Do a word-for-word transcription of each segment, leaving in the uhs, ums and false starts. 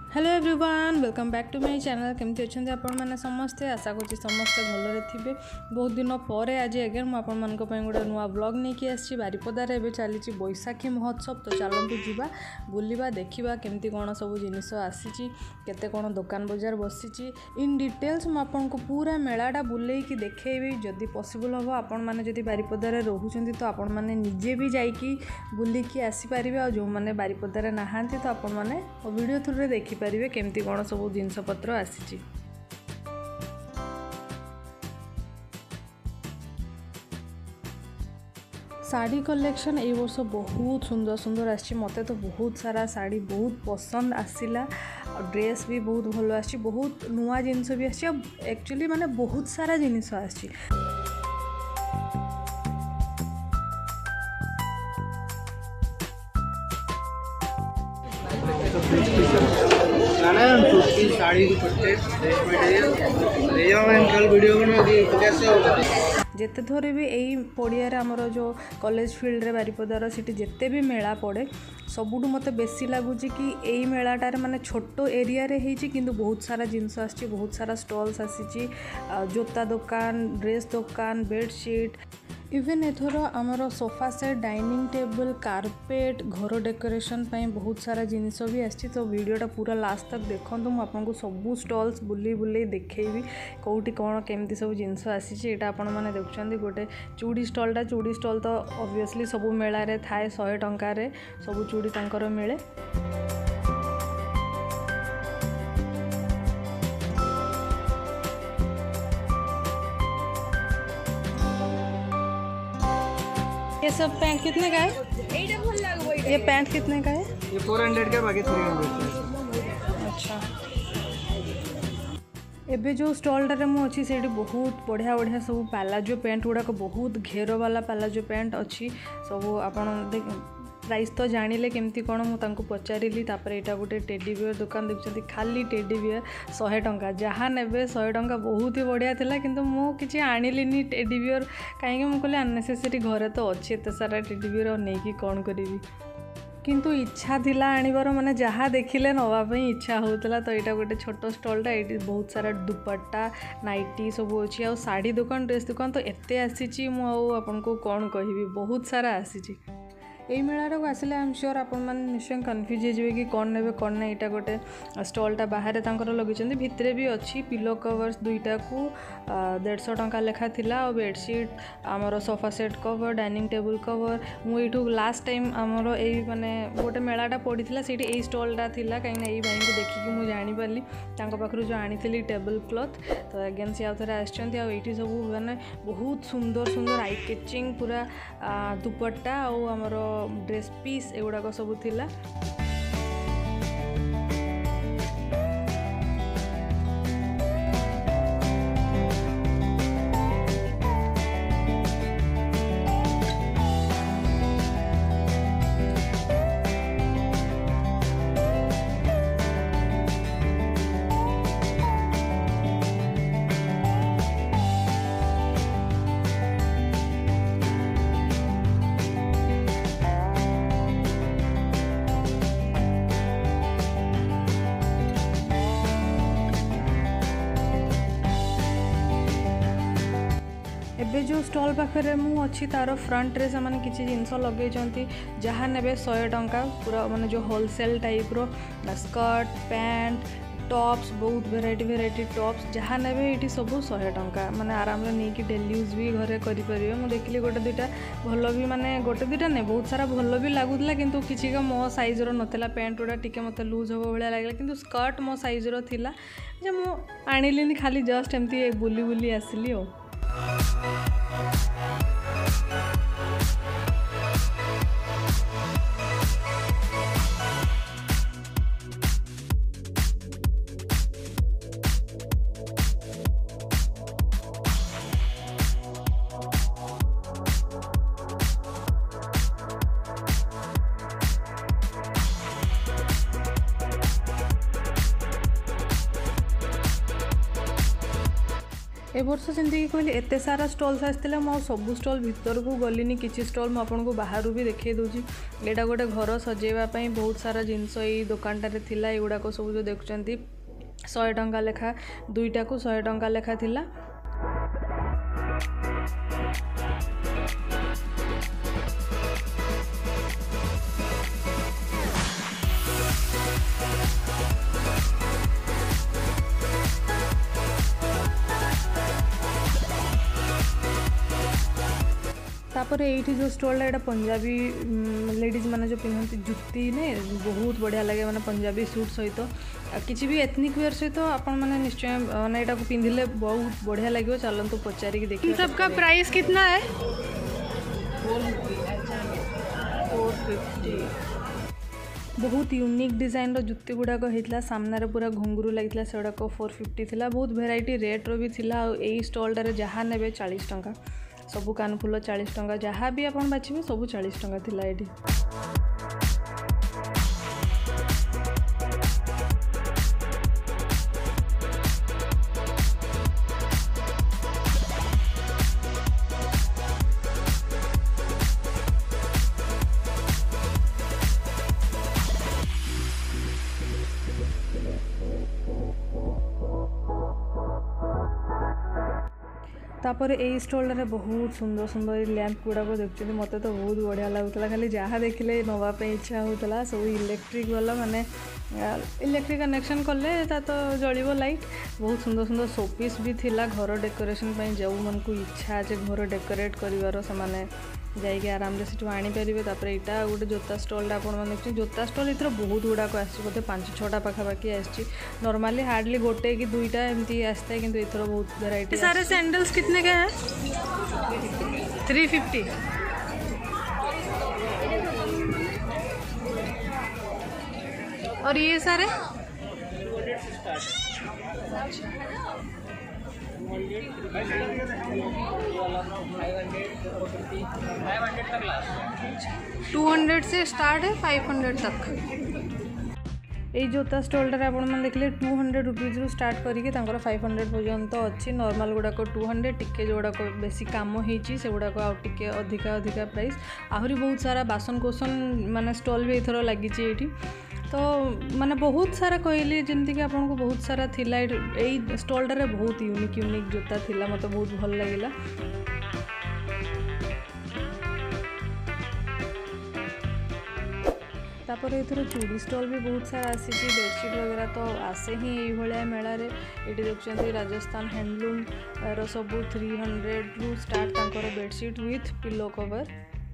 Hello everyone welcome back to my channel. केमती अच्छा आपण मैंने समस्ते आशा करूँ समस्ते भलरे थे। बहुत दिन पर आज एगेन मुझे गोटे नुआ ब्लॉग नहीं कि आसी बारिपदार एवं चली बैशाखी महोत्सव। तो चलतु जीवा बुलवा देखा केमती कौन सब जिनस आसी केते कौन दुकान बजार बसी इन डिटेल्स मुझे पूरा मेलाटा बुलेकी देखी जदि पॉसिबल हम आपण मैंने जदि बारिपदार रोचते तो आपण मैंने निजे भी जाइकी बुलिकी आसीपारे। आ जो मैंने बारिपदार नहांती तो आपण मैंने वीडियो थ्रू देखी पारे केमती कौन सब जिनस पत्र आसी। साड़ी कलेक्शन ए वर्ष बहुत सुंदर सुंदर आसी मते तो बहुत सारा साड़ी बहुत पसंद आसीला। ड्रेस भी बहुत भल आसी बहुत नुआ जिनस भी आसी एक्चुअली माने बहुत सारा जिनस आसी। साड़ी वीडियो जिते थोड़े भी यही पड़िया आमर जो कॉलेज फील्ड रे बारिपदार सिटी जिते भी मेला पड़े सबुठ मत बेसी लगुच कि यही मेलाटार माने छोटो एरिया रे हेची किंतु बहुत सारा जिनस आसी बहुत सारा स्टॉल्स आसी जोता दुकान ड्रेस दुकान बेडशीट इवेन एथर आमर sofa set dining table carpet घर डेकोरेशन बहुत सारा जिनस भी आसी। तो वीडियोटा पूरा लास्ट तक देखो मुझे सबू स्टॉल्स बुले बुले देखेबी कौटी कौन केमती सब जिनस आसी। आपण मैंने देखुं गोटे चूड़ी स्टॉलटा चूड़ी स्टॉल तो ऑब्वियसली सबू मेलारे थाए शहे टंकार सबू चूड़ी तांकर मिले। ये सब पैंट कितने का है? ये पैंट कितने का है? ये फोर हंड्रेड का बाकी थ्री हंड्रेड। अच्छा एबे जो स्टॉलटारे मु अच्छी से बहुत बढ़िया बढ़िया सब पालाजो पैंट गुड़ाक बहुत घेर वाला पालाजो पैंट अच्छी सब आपड़ प्राइस तो जानिले केमती कौन मुझे पचारि यहाँ गोटे टेडी बियर दुकान देखते खाली टेडी बियर शहे टंका जहाँ ने शहे टंका बहुत ही बढ़िया था किंतु मु किसी आनिलिनी टेडी बियर कहीं मुझे अननेसेसरी घरे तो अच्छे एत सारा टेडी बियर नहीं कौन करी किंतु इच्छा थिला आनिबार माने जहाँ देखिले नवाई इच्छा होता। तो यहाँ गोटे छोट स्टॉलटा ये बहुत सारा दुपट्टा नाइटी सब अच्छी आ साड़ी दुकान ड्रेस दुकान तो एत आसी मुझे कौन कहि बहुत सारा आसी। यही मेलाटा को आसिले आई एम श्योर आपण मैंने निश्चय कन्फ्यूज हो कि कौन ने कौन ना यहाँ गोटे स्टॉलटा बाहर तांकर लगे भितरे भी अच्छी पिलो कवर्स दुईटा को देढ़ सौ टंका लेखा थिला और बेडशीट आमर sofa set cover dining table cover मुझू लास्ट टाइम आमर यही माने गोटे मेलाटा पड़ा से यही स्टॉलटा थिला कहीं यही भाई को देखिकी मुझे जानीपारी पाखु जो आनी टेबल क्लॉथ तो अगेन सी आउ थे आसटी सब माने बहुत सुंदर सुंदर आई कैचिंग पूरा दुपट्टा और आमर ड्रेस पीस एगुड़ाक सब थिला। एबे जो स्टॉल पाखे मु अच्छी तार फ्रंट रे से माने किसी जिनस लगे जहाँ ने शहे टंका पूरा माने जो होलसेल टाइप रो स्कर्ट पैंट टॉप्स बहुत वेराइटी वेराइटी टॉप्स जहाँ ने ये सब शहे टंका माने आराम नहीं कि डेली यूज भी घरे करें। मुझे देखिली गोटे दुईटा भल भी माने गोटे दुईटा नहीं बहुत सारा भल भी लगुला किंतु किसी का मो साइज रो नथिला पैंट गुड़ा टिके मत लूज हम भाया लगे किंतु स्कर्ट मो साइज रो थिला जे मु आनिलिनी खाली जस्ट एमती बुली बुली आसिली ओ। ए वर्ष सेमती कहली एत सारा स्टल्स आसते मो सब स्टल भितर को गलिनी किसी स्टल मुझे बाहर भी देखे दूसरी यहाँ गोटे घर सजेवाई बहुत सारा जिनस ये दुकानटारे थिला एगुड़ाक सब जो देखुं सौ टंका लेखा दुईटा को सौ टंका लेखा थिला। तापर ये जो स्टॉल यहाँ पंजाबी लेडीज मैंने जो पिंधती जुत्ती ने बहुत बढ़िया लगे मैंने पंजाबी सूट सहित किसी भी एथनिक वेयर सहित आपण मैंने निश्चय मैंने यहाँ पिंधिले बहुत बढ़िया लगे। चलते पचारिक देखिए सबका प्राइस कितना है? Four fifty. बहुत यूनिक डिजाइन रो जुत्ती गुड़ाक होता सामने पूरा घुंगरू लगी से गुड़ाक फोर फिफ्टी थी बहुत भेराइटी रेट्र भी थिला। यही स्टॉलटारे जहाँ ने चालीस टंका सबू कानफुल चालीस टंका जहाँ भी आप बाछे सबू चालीस टंका थिला एठी। तापर यही स्टॉल बहुत सुंदर सुंदर लैंप गुड़ाक देखते मत तो बहुत बढ़िया लगुला खाली जहाँ देखिले नापी इच्छा होता सब इलेक्ट्रिक वाला माने इलेक्ट्रिक कनेक्शन कले तो जलिब लाइट बहुत सुंदर सुंदर शोपीस भी थिला घर डेकोरेशन जो मन को इच्छा अच्छे घर डेकोरेट कर जाइए आराम से आनीपारे। तापर यहाँ गोटे जोता स्टॉल आप देखते जोता स्टॉल इधर बहुत गुड़ाक आते पांच छटा पाखापाखि आसी नॉर्मली हार्डली गोटे कि दुईटा एमती आसता है किंतु इधर बहुत वेराइटी। सारे सैंडल्स कितने के हैं? Three fifty. और ये सारे टू हंड्रेड से स्टार्ट है फाइव हंड्रेड तक। ये जोता स्टॉलटारे आपने देखिले टू हंड्रेड रुपीज रू स्टार्ट करके फाइव हंड्रेड पर्यंत अच्छी नॉर्मल गुड़ाक टू हंड्रेड टिके जोड़ाक बेसी काम होती से गुड़ाक आगे अधिका अधिका प्राइस आहरी बहुत सारा बासन कोसन माने स्टॉल भी एथर लगी तो माने बहुत सारा कहली जमीक आपको बहुत सारा थिला यही स्टॉलटारे बहुत यूनिक यूनिक जोता थिला मत बहुत भल लगिला। तापर एथर चूड़ी स्टॉल भी बहुत सारा आसी बेडसीट वगैरह तो आसे ही ये मेलार ये देखते राजस्थान हैंडलूम रो सब थ्री हंड्रेड रु स्टार्ट तांकर बेडसीट विथ पिलो कवर।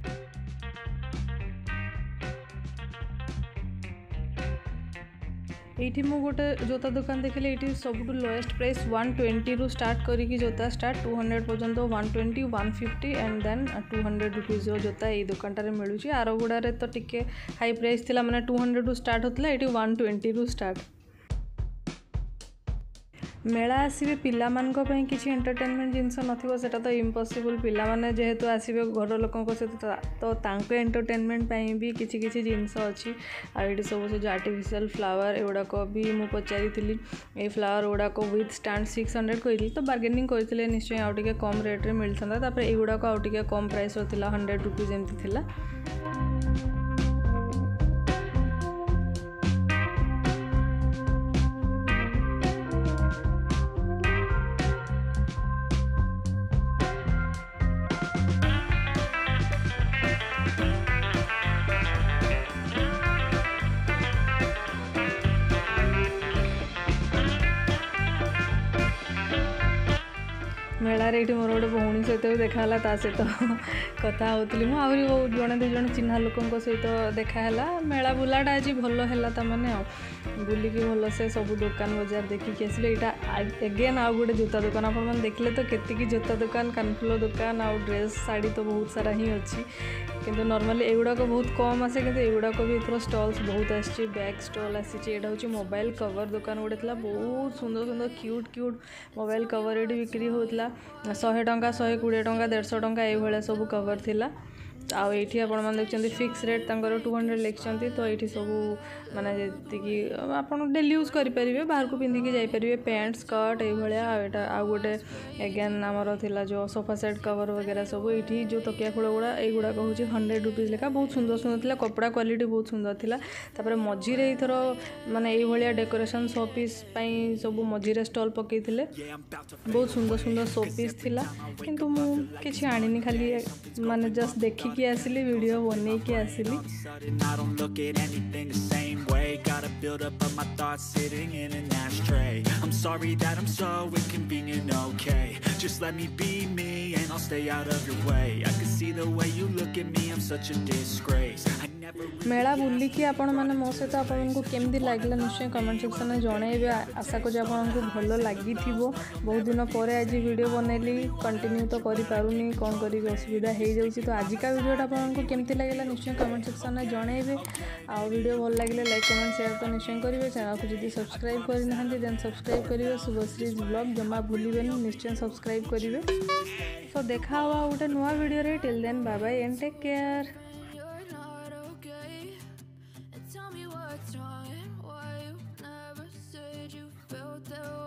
ये मु गोटे जोता दुकान देखिले ये सब लोएस्ट प्राइस वन ट्वेंटी रु स्टार्ट करी जोता स्टार्ट टू हंड्रेड पर्यंत one twenty one fifty and then two hundred rupees जोता ये दुकानटारे मिलूँ। आर गुड़ारे तो टिके हाई प्राइस थिला माने टू हंड्रेड रु स्टार्ट होता ये वन ट्वेंटी रु स्टार्ट। मेला आसवे पिला मानन किसी एंटरटेनमेंट जिनस नथिबो सेटा तो इम्पॉसिबल पिला माने जेहेतु आसवे घर लोकों सहित तो तांको एंटरटेनमेंट पई भी किसी किसी जिनस अच्छी आईडी सब से जो आर्टिफिशियल फ्लावर एगुड़ाक भी मु पचारी थी ये फ्लावर गुड़ाक विथ स्टैंड सिक्स हंड्रेड कही तो बार्गेनिंग करते निश्चय आउ टिके कम रेट रे मिलता तापर एगुड़ाक आउ टिके कम प्राइस थिला हंड्रेड रुपीज एमती थिला। मेलार ये मोर गोटे भौणी सहित भी देखाला ता सहित कथा होती मुझे आहरी बहुत जड़े दुई जन चिन्हा लोकों सहित देखाला मेला बुलाटा आज भल है तमें आ बुलिकी भल से सब दुकान बजार देखिकी आसिले यहाँ एगेन आउ गोटे जोता दुकान आप देखले तो केतिकी जोता दुकान कानफुल दुकान आउ ड्रेस साड़ी तो बहुत सारा ही अच्छी किंतु नॉर्मली एगुड़ाक बहुत कम आसे किंतु एगुड़ाक भी इथर स्टॉल्स बहुत आसी बैग स्टॉल आसी यहाँ हूँ मोबाइल कवर दुकान गोटे था बहुत सुंदर सुंदर क्यूट क्यूट मोबाइल कवर ये बिक्री होता शहे टंका शहे कोड़े टंका देढ़ टंका ये सब कवर थिला आउ ये आपण मैंने देखते फिक्स रेट तंकर टू हंड्रेड लिखते तो ये सब माने जी आप डेली यूज करेंगे बाहर को पिंधिकी जापर पैंट स्कर्ट ये आउ गोटे एगेन आमर थिला जो सोफा सेट कवर वगैरह सब ये जो तकिया खोल गुड़ा युड़ाक हूँ हंड्रेड रुपीज लेखा बहुत सुंदर सुंदर था कपड़ा क्वालिटी बहुत सुंदर था तापर मझीरे एथर माने ये डेकोरेशन शो पीस सब मझीरे स्टॉल पकई बहुत सुंदर सुंदर शो पीस थिला किंतु मु किछि आनिनी खाली माने जस्ट देखिकी आसिली वीडियो बनैकी आसिली Gotta build up of my thoughts sitting in an ashtray. I'm sorry that I'm so inconvenient, okay. Just let me be me and I'll stay out of your way. I can see the way you look at me, I'm such a disgrace. I never मेला बुलिकी आपण माने मो सहित आपको केमती लागला निश्चय कमेंट सेक्शन में जनइबे आशा करी आपको भल लगी बहुत दिन पर आज वीडियो बनैली कंटिन्यू तो करि पारुनी कौन करी असुविधा हो जाउची तो आज का वीडियोटा आपको केमती लागला निश्चय कमेंट सेक्शन में जनइबे आ वीडियो भल लगे लाइक कमेंट शेयर तो निश्चय करेंगे चैनल को जब सब्सक्राइब करना देन सब्सक्राइब करेंगे शुभश्री ब्लॉग जमा भूलिबेनि निश्चय सब्सक्राइब करेंगे तो देखा हुआ गोटे नुआ वीडियो रे till then bye bye and take care Tell me what's wrong and why you never said you felt that way.